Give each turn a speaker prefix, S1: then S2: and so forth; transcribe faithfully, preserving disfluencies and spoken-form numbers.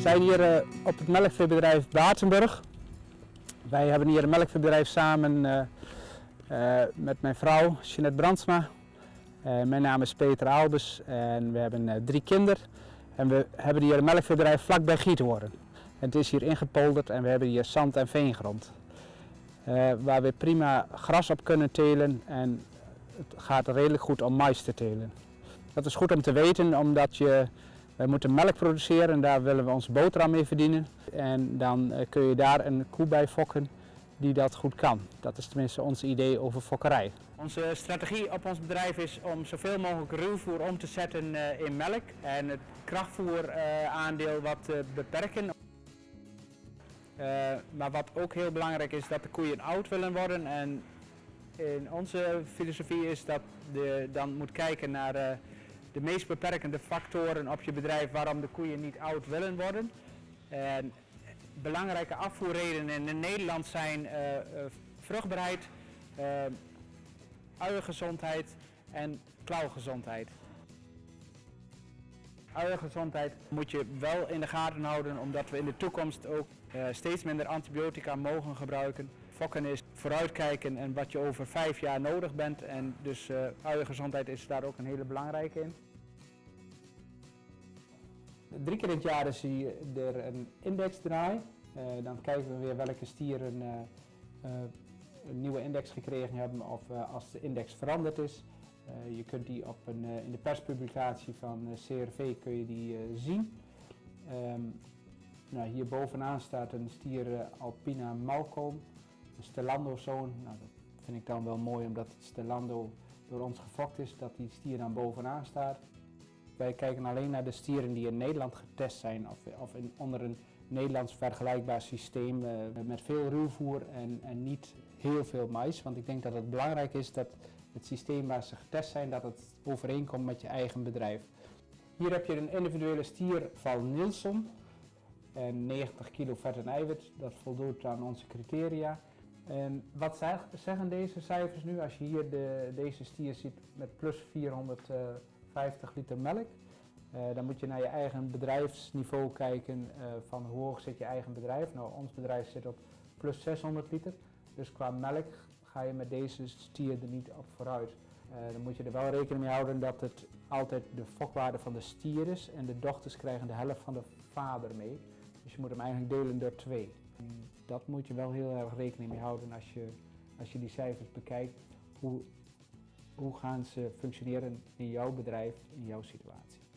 S1: zijn hier uh, op het melkveebedrijf Batenburg. Wij hebben hier een melkveebedrijf samen uh, uh, met mijn vrouw Jeanette Brandsma. Uh, mijn naam is Peter Albers en we hebben uh, drie kinderen. En we hebben hier een melkveebedrijf vlakbij Giethoorn. Het is hier ingepolderd en we hebben hier zand- en veengrond. Uh, waar we prima gras op kunnen telen en het gaat redelijk goed om mais te telen. Dat is goed om te weten omdat je, wij moeten melk produceren en daar willen we onze boterham mee verdienen. En dan uh, kun je daar een koe bij fokken die dat goed kan. Dat is tenminste ons idee over fokkerij. Onze strategie op ons bedrijf is om zoveel mogelijk ruwvoer om te zetten uh, in melk en het krachtvoeraandeel uh, wat uh, beperken. Uh, maar wat ook heel belangrijk is, dat de koeien oud willen worden. En in onze filosofie is dat je dan moet kijken naar uh, de meest beperkende factoren op je bedrijf waarom de koeien niet oud willen worden. En belangrijke afvoerredenen in Nederland zijn uh, uh, vruchtbaarheid, uh, uiengezondheid en klauwgezondheid. Uiengezondheid moet je wel in de gaten houden omdat we in de toekomst ook uh, steeds minder antibiotica mogen gebruiken. Fokken is vooruitkijken en wat je over vijf jaar nodig bent en dus uh, uiengezondheid is daar ook een hele belangrijke in. Drie keer in het jaar is er een indexdraai. Uh, dan kijken we weer welke stieren uh, uh, een nieuwe index gekregen hebben of uh, als de index veranderd is. Uh, je kunt die op een, uh, in de perspublicatie van uh, C R V kun je die uh, zien. Um, nou, hier bovenaan staat een stier uh, Alpina Malcolm, een Stellando-zoon. Nou, dat vind ik dan wel mooi omdat het Stellando door ons gefokt is, dat die stier dan bovenaan staat. Wij kijken alleen naar de stieren die in Nederland getest zijn of, of in, onder een Nederlands vergelijkbaar systeem uh, met veel ruwvoer en, en niet heel veel mais. Want ik denk dat het belangrijk is dat het systeem waar ze getest zijn, dat het overeenkomt met je eigen bedrijf. Hier heb je een individuele stier van Nilsson en negentig kilo vet en eiwit. Dat voldoet aan onze criteria. En wat zeggen deze cijfers nu? Als je hier de, deze stier ziet met plus vierhonderdvijftig liter melk, uh, dan moet je naar je eigen bedrijfsniveau kijken uh, van hoe hoog zit je eigen bedrijf. Nou, ons bedrijf zit op plus zeshonderd liter, dus qua melk ga je met deze stier er niet op vooruit. Uh, dan moet je er wel rekening mee houden dat het altijd de fokwaarde van de stier is en de dochters krijgen de helft van de vader mee. Dus je moet hem eigenlijk delen door twee. En dat moet je wel heel erg rekening mee houden als je, als je die cijfers bekijkt. Hoe, hoe gaan ze functioneren in jouw bedrijf, in jouw situatie?